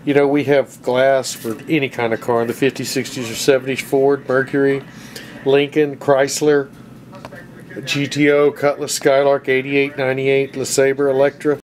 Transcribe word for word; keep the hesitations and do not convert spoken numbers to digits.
You know, we have glass for any kind of car, the fifties, sixties, or seventies, Ford, Mercury, Lincoln, Chrysler, G T O, Cutlass, Skylark, eighty-eight, ninety-eight, LeSabre, Electra.